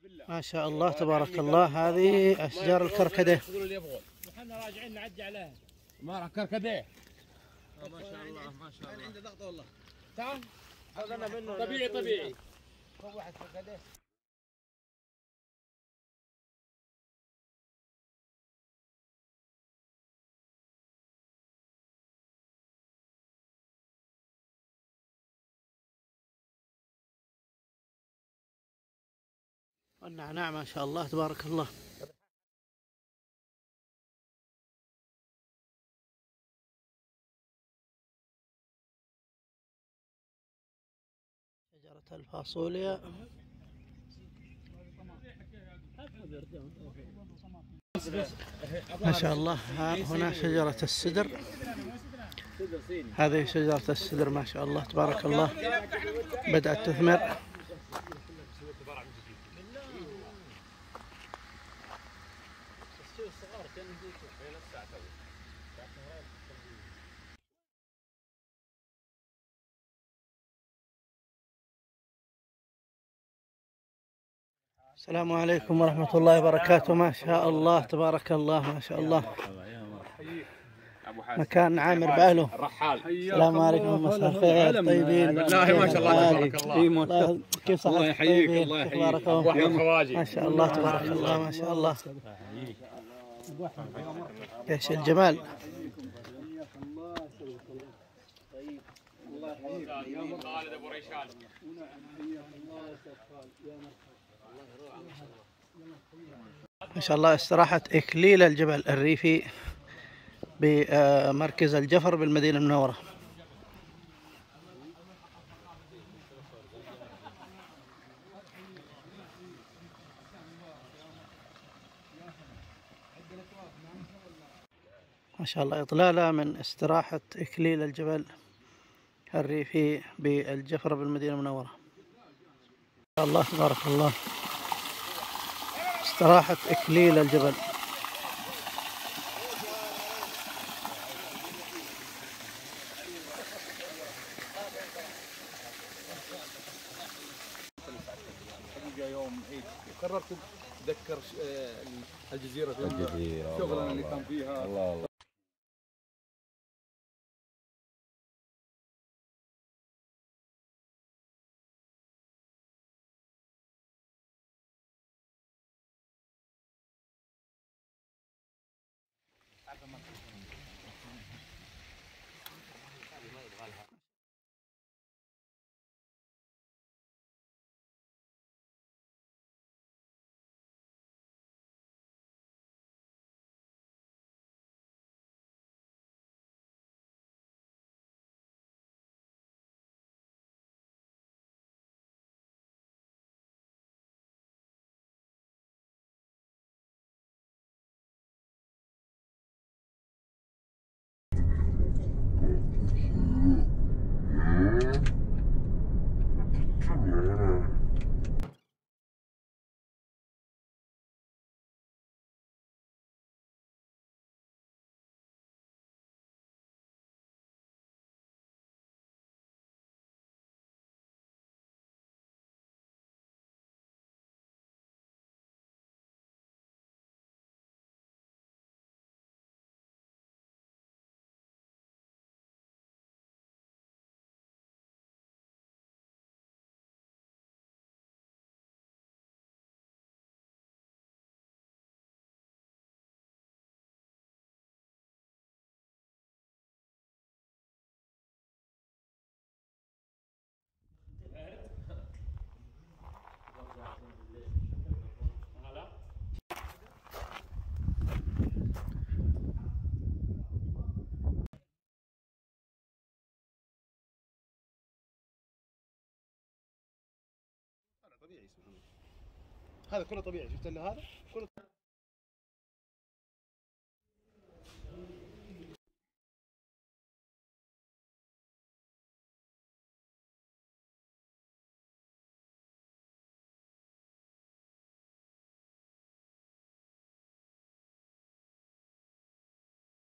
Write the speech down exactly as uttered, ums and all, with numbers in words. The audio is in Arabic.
ما شاء الله تبارك الله. هذه أشجار الكركديه. احنا راجعين نعدي عليها. ما كركديه. ما شاء الله ما شاء الله. عنده ضغط والله. تعال. طبيعي طبيعي. هو واحد كركديه. النعناع ما شاء الله تبارك الله. شجرة الفاصوليا. ما شاء الله. هنا شجرة السدر. هذه شجرة السدر ما شاء الله تبارك الله، بدأت تثمر. السلام عليكم ورحمة الله وبركاته. ما شاء الله تبارك الله ما شاء الله. مكان عامر بأهله. السلام عليكم. مساء الخير. طيبين؟ بالله ما شاء الله تبارك الله. كيف صحتك؟ الله يحييك. الله يحييك. ما شاء الله تبارك الله ما شاء الله. ايش الجمال. ما شاء الله. استراحة إكليل الجبل الريفي بمركز الجفر بالمدينة المنورة. ما شاء الله. إطلالة من استراحة إكليل الجبل الريفي بالجفر بالمدينة المنورة. ما شاء الله تبارك الله. استراحة إكليل الجبل. يوم عيد قررت اتذكر الجزيرة شغلنا اللي كان فيها. الله الله. هذا كله طبيعي. شفت اللي هذا كله